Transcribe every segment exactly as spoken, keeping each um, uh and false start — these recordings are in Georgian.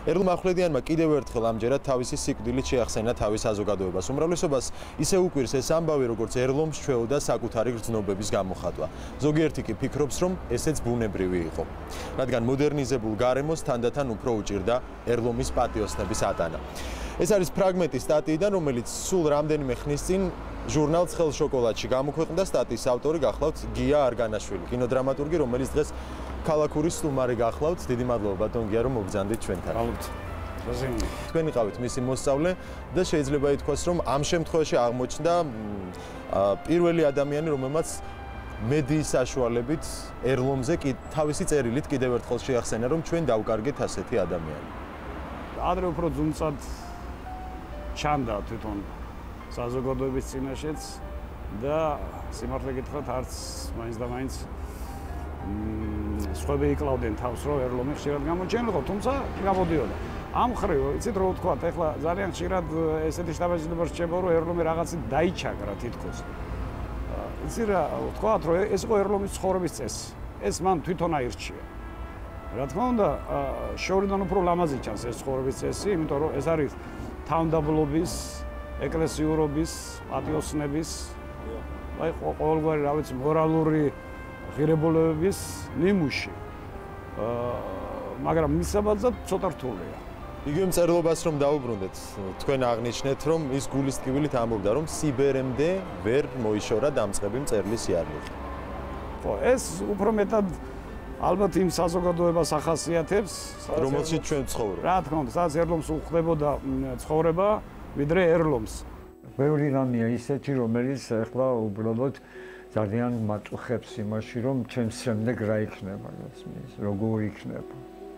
ერლ მახვლედიანმა კიდევ ერთხელ ამჯერად თავისი სიკვდილით შეახსენა თავის საზოგადოებას. უმრავლესობას ისე უკვირს ეს ამბავი, როგორც ერლომს ჩვეოდა საკუთარი გრძნობების გამოხატვა. ზოგიერთი კი ფიქრობს, რომ ესეც ბუნებრივი იყო. რადგან მოდერნიზებულ გარემოს თანდათან უფრო უჭირდა ერლომის პატიოსნების ატანა. ეს არის ფრაგმენტი სტატიიდან, რომელიც სულ რამდენიმე ხნის წინ ჟურნალ ცხელ შოკოლადში გამოქვეყნდა. სტატიის ავტორი გახლავთ გია არგანაშვილი, კინოდრამატურგი, რომელიც დღეს ქალაქური სტუმარი გახლავთ. დიდი მადლობა ბატონ გია, რომ მოგზანდით ჩვენთან. გალობთ. თქვენ იყავით მისი მოსწავლე და შეიძლება ითქვას, რომ ამ შემთხვევაში აღმოჩნდა პირველი ადამიანი, რომელმაც მედიის საშუალებით ერლომზე თავისი წერილით კიდევ ერთხელ შეახსენა, რომ ჩვენ დავკარგეთ ასეთი ადამიანი. ადრე უფრო ძუნწად ჩანდა თვითონ საზოგადოების წინაშეც და სიმართლე გითხრათ, არც მაინც და მაინც სხვები იკლავდნენ თავს, რომ ერლომი ხშირად გამოჩენილიყო, თუმცა გამოდიოდა. ამ მხრივ, იცით რა ვთქვათ, ეხლა ძალიან ხშირად ესეთი შთაბეჭდილება რჩება, რომ ერლომი რაღაცით დაიჩაგრა თითქოს. იცით რა ვთქვათ, რომ ეს იყო ერლომის ცხოვრების წესი. ეს მან თვითონ აირჩია. რა თქმა უნდა, შორიდან უფრო ლამაზი ჩანს ეს ცხოვრების წესი, იმიტომ რომ ეს არის თავმდაბლობის, ეკლესიურობის, პატიოსნების, აი ყოველგვარი რა ვიცი, მორალური ღირებულებების ნიმუში. მაგრამ მისაბაძად ცოტა რთულია. იგივე მწერლობას რომ დაუბრუნდეთ, თქვენ აღნიშნეთ, რომ ის გულის ტკივილით ამბობდა, რომ სიბერემდე ვერ მოიშორა დამწყები მწერლის იარაღი. ხო, ეს უფრო მეტად ალბათ იმ საზოგადოებას ახასიათებს, რომელშიც ჩვენ ვცხოვრობთ. რა თქმა უნდა, სადაც ერლომს უხდებოდა ცხოვრება, ვიდრე ერლომს. ბევრი რამეა ისეთი, რომელიც ახლა უბრალოდ ძალიან მაწუხებს იმაში, რომ ჩვენს შემდეგ რა იქნება, ესმის, როგორ იქნება.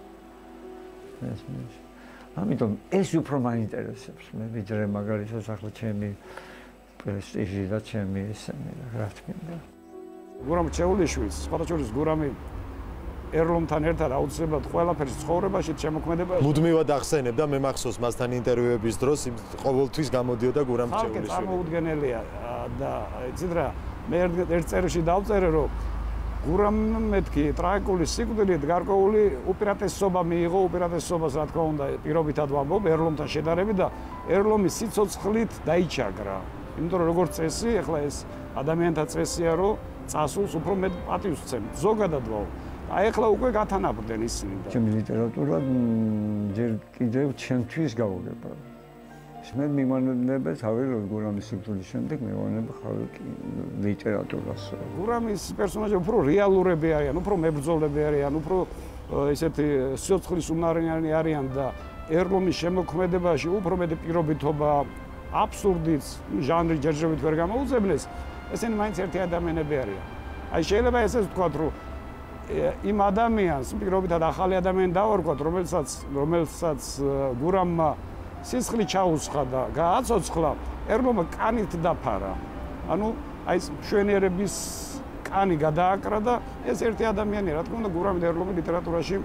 ესმის. ამიტომ ეს უფრო მაინტერესებს მე, ვიდრე მაგალითად ახლა ჩემი პრესტიჟი და ჩემი ესენი, რა თქმა უნდა. გურამ ჩეულიშვილს, სხვადასხვა გურამი ერლომთან ერთად აუცილებლად ყველაფერს ცხოვრებაში შემოქმედება. მუდმივად ახსენებ და მე მახსოვს მასთან ინტერვიუების დროს ყოველთვის გამოდიოდა გურამ ჩეულიშვილი. წარმოუდგენელია და იცით რა, მე ერთ წერილში დავწერე, რომ გურამ მეთქი ტრაგიკული სიკვდილით გარკვეული უპირატესობა მიიღო, უპირატესობას რა თქმა უნდა პირობითად ვამბობ ერლომთან შედარებით და ერლომის სიცოცხლით დაიჩაგრა. იმიტომ რომ როგორც წესი, ახლა ეს ადამიანთა წესია, რომ წასულს უფრო მეტ პატივს ვცემ. ზოგადად ვაო. აი ახლა უკვე გათანაბრდნენ ისინი და ჩემი ლიტერატურა ჯერ კიდევ ჩემთვის გავუგება. მე მიმანება თავი რომ გურამის სიკვდილის შემდეგ მივანებ ხავი ლიტერატურას. გურამის პერსონაჟები უფრო რეალურები არიან, უფრო მებრძოლები არიან, უფრო ესეთი სიცოცხლის უნარიანი არიან და ერლომის შემოქმედებაში უფრო მეტი პირობითობა, აბსურდიც, ჟანრი ჯერჯერობით ვერ გამოუძებნეს, ესენი მაინც ერთი ადამიანები არიან. აი შეიძლება ესეც ვთქვათ, რომ იმ ადამიანს პირობითად ახალი ადამიანი დავარქვათ, რომელსაც რომელსაც გურამმა სისხლი ჩაუსხა და გააცოცხლა, ერლომა კანით დაფარა. ანუ აი ეს მშვენიერების კანი გადააკრა და ეს ერთი ადამიანია, რა თქმა უნდა, გურამი და ერლომი ლიტერატურაში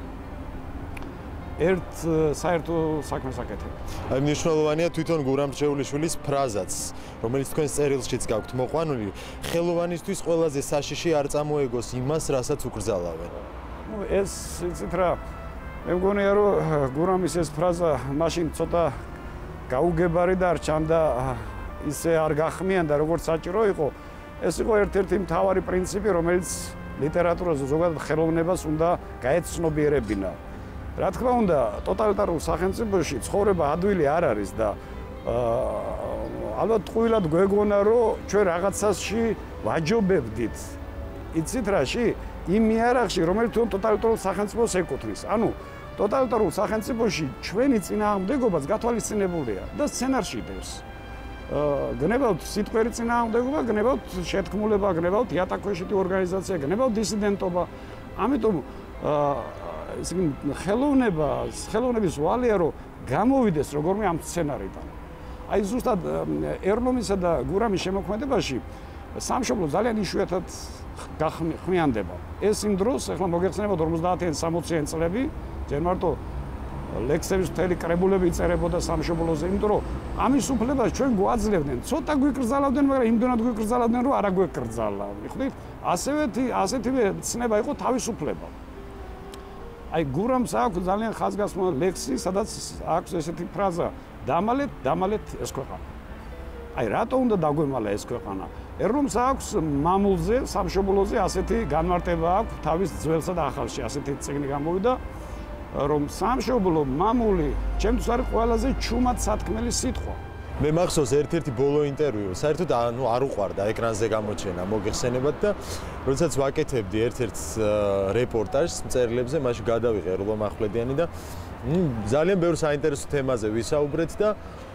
ერთ საერთო საქმეს აკეთებენ. აი მნიშვნელოვანია თვითონ გურამ ჩეულიშვილის ფრაზაც, რომელიც თქვენს წერილშიც გაქვთ მოყვანილი, ხელოვანისთვის ყველაზე საშიში არ წამოეგოს იმას, რასაც უკრძალავენ. ნუ ეს იცით რა, მე მგონია რომ გურამის ეს ფრაზა მაშინ ცოტა გაუგებარი დარჩა და ისე არ გახმიანდა როგორც საჭირო იყო. ეს იყო ერთ-ერთი მთავარი პრინციპი, რომელიც ლიტერატურაზე ზოგადად ხელოვნებას უნდა გაეცნობიერებინა. რა თქმა უნდა, ტოტალიტარულ სახელმწიფოში ცხოვრება ადვილი არ არის და ალბათ ტყუილად გვეგონა, რომ ჩვენ რაღაცაში ვაჯობებდით. იცით რაში? იმ იარაღში, რომელიც თვითონ ტოტალიტარულ სახელმწიფოს ეკუთვნის. ანუ ტოტალიტარულ სახელმწიფოში ჩვენი წინააღმდეგობაც გათვალისწინებულია და სცენარში დევს. გნებავთ სიტყვერი წინააღმდეგობა, გნებავთ შეთქმულება, გნებავთ იატაკქვეშეთი ორგანიზაცია, გნებავთ დისიდენტობა. ამიტომ ისე ხელოვნება, ხელოვნების ვალია რომ გამოვიდეს როგორმე ამ სცენარიდან. აი ზუსტად ერლომისა და გურამის შემოქმედებაში სამშობლო ძალიან იშვიათად გახმიანდება. ეს იმ დროს, ახლა მოგეხსენებათ ორმოცდაათიან სამოციან წლები, ჯერ მარტო ლექსების მთელი კრებულები იწერებოდა სამშობლოზე, იმიტომ რომ ამის უფლებას ჩვენ გვაძლევდნენ. ცოტა გვიკრძალავდნენ, მაგრამ იმდენად გვიკრძალავდნენ, რომ არა გვეკრძალა. ხვდით? ასევე ასეთივე ცნება იყო თავისუფლება. აი გურამს აქვს ძალიან ხაზგასმული ლექსი, სადაც აქვს ესეთი ფრაზა: დამალეთ, დამალეთ ეს ქვეყანა. აი რატო უნდა დაგვემალა ეს ქვეყანა? ერლომს აქვს მამულზე, სამშობლოზე ასეთი განმარტება აქვს თავის ძველსა და ახალში, ასეთი წიგნი გამოვიდა, რომ სამშობლო, მამული, ჩემთვის არის ყველაზე ჩუმად სათქმელი სიტყვა. მე მახსოვს ერთ-ერთი ბოლო ინტერვიუ, საერთოდ ანუ არ უყვარდა ეკრანზე გამოჩენა, მოგეხსენებათ და როდესაც ვაკეთებდი ერთ-ერთ რეპორტაჟს მწერლებზე, მაშინ გადავიღე ერლომ ახვლედიანი და ძალიან ბევრ საინტერესო თემაზე ვისაუბრეთ და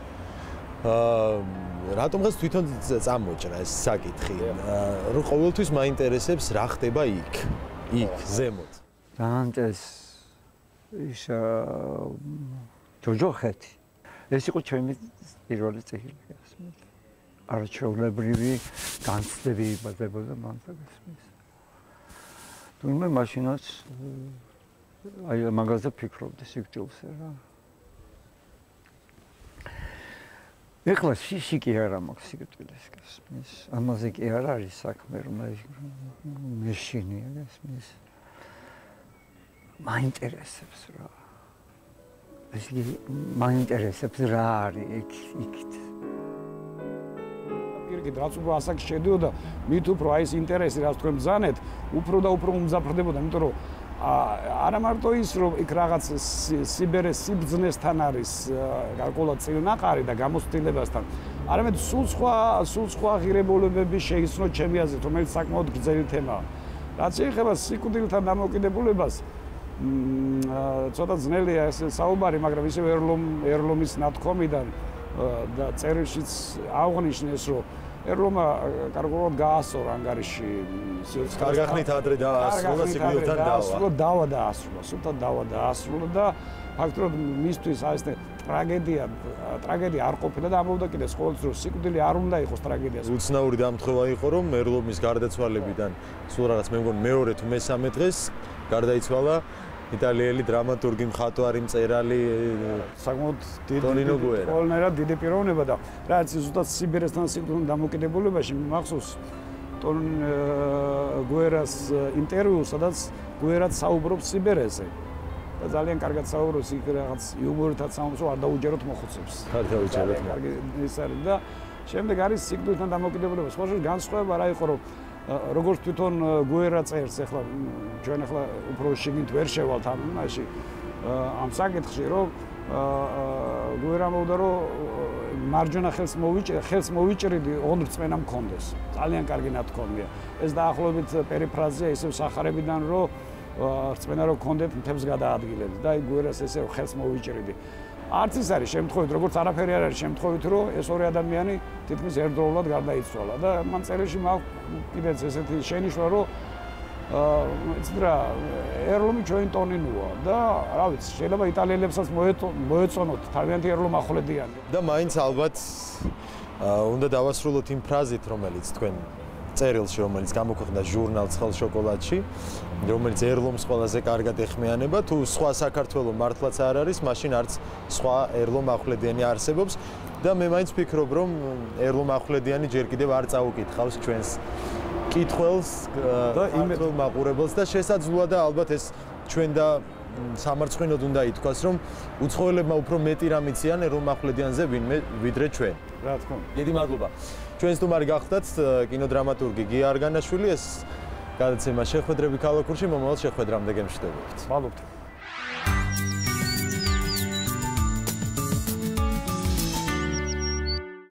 აა რატომღაც თვითონ წამოჭრა ეს საკითხი. რომ ყოველთვის მაინტერესებს რა ხდება იქ, იქ ზემოთ. დაანტეს ის ჯოჯოხეთი. ეს იყო ჩემი პირველი წიგნი, გასმით. არაჩვეულებრივი განცდები იბადებოდა მან და გასმით. თუმცა მაშინაც აი მაგაზე ფიქრობდი სიკვდილზე რა. ეხლა შიში კი არა მაქვს სიკვდილის გასმის. ამაზე კი არ არის საქმე, რომ მეშინია გასმის. მაინტერესებს რა. ეს მაინტერესებს რა არის იქ იქით. პირიქით რაც უფრო ასაკში შედიოდა, მით უფრო აი ეს ინტერესი რაც თქვენ ბრძანეთ, უფრო და უფრო უმძაფრდებოდა, იმიტომ რომ არა მარტო ის რომ იქ რაღაც სიბერეს სიბრძნესთან არის გარკვეულად წილნაყარი და გამოცდილებასთან, არამედ სულ სხვა სულ სხვა ღირებულებები შეიცნო ჩემი აზრით, რომელიც საკმაოდ გრძელი თემაა. რაც ეხება სიკვდილთან დამოკიდებულებას, ცოტა ძნელია ეს საუბარი, მაგრამ ისევ ერლომ ერლომის ნათქვამიდან და წერილშიც აღნიშნეს, რომ ერლომა კარგულად გაასწორა ანგარიში სივრცე. კარგახნით ადრე დაასრულა სიკვდილთან დავა. დავა დაასრულა, სულთან დავა დაასრულა და ფაქტობრივად მისთვის აი ეს ტრაგედია, ტრაგედია არ ყოფილა და ამბობდა კიდე ყოველთვის რომ სიკვდილი არ უნდა იყოს ტრაგედია. უცნაური დამთხევა იყო, რომ ერლომის გარდაცვალებიდან სულ რაღაც მე მგონი მეორე თუ მესამე დღეს გარდაიცვალა იტალიელი დრამატურგი, მხატვარი, მწერალი საკმაოდ დიდი ტონინო გუერა. ყველანაირად დიდი პიროვნება და რაც ზუსტად სიბერესთან სიკვდილთან დამოკიდებულებაში მახსოვს ტონ გუერას ინტერვიუ, სადაც გუერაც საუბრობს სიბერეზე. და ძალიან კარგად საუბრობს იქ რაღაც იუმორითაც საუბრობს, არ დაუჯეროთ მოხუცებს. არ დაუჯეროთ. კარგი ის არის და შემდეგ არის სიკვდილთან დამოკიდებულება. სხვა შორის განსხვავება რა იყო, რომ როგორც თვითონ გუერა წერს, ახლა ჩვენ ახლა უფრო შიგნით ვერ შევალთ ამ მაშინ ამ საკითხში, რომ გუერა მოვიდა, რომ მარჯვენა ხელს მოვიჭრე, ხელს მოვიჭრიდი, ოღონდ რწმენა მქონდეს. ძალიან კარგი ნათქვამია. ეს დაახლოებით პერიფრაზია ისევ სახარებიდან, რომ რწმენა რო გქონდეთ მთებს გადაადგილეთ და აი გუერას ესე ხელს მოვიჭრიდი. არც ის არის შემთხვევით, როგორც არაფერი არ არის შემთხვევით, რომ ეს ორი ადამიანი თითქმის ერთდროულად გარდაიცვალა და მან წერილში მაქვს კიდეც ესეთი შენიშვნა, რომ იცით რა, ერლომი ჩვენი ტონინოა და რა ვიცი, შეიძლება იტალიელებსაც მოეწონოთ თავიანთი ერლომ ახვლედიანი. და მაინც ალბათ უნდა დავასრულოთ იმ ფრაზით, რომელიც თქვენ წერილში, რომელიც გამოქვეყნდა ჟურნალ ცხელ შოკოლადში, რომელიც ერლომს ყველაზე კარგად ეხმიანება, თუ სხვა საქართველო მართლაც არ არის, მაშინ არც სხვა ერლომ ახვლედიანი არსებობს და მე მაინც ვფიქრობ, რომ ერლომ ახვლედიანი ჯერ კიდევ არ წაუკითხავს ჩვენს კითხველს და იმედო მაყურებელს და შესაძლოა და ალბათ ეს ჩვენ და სამარცხვინოდ უნდა ითქვას, რომ უცხოელებმა უფრო მეტი რამ იციან ერლომ ახვლედიანზე ვინმე ვიდრე ჩვენ. რა თქმა უნდა. დიდი მადლობა. ჩვენ სტუმარი გახდათ კინოდრამატურგი გია არგანაშვილი, ეს გადაცემა შეხვედრები ქალაქურში, მომავალ შეხვედრამდე გემშვიდობებთ. მადლობთ.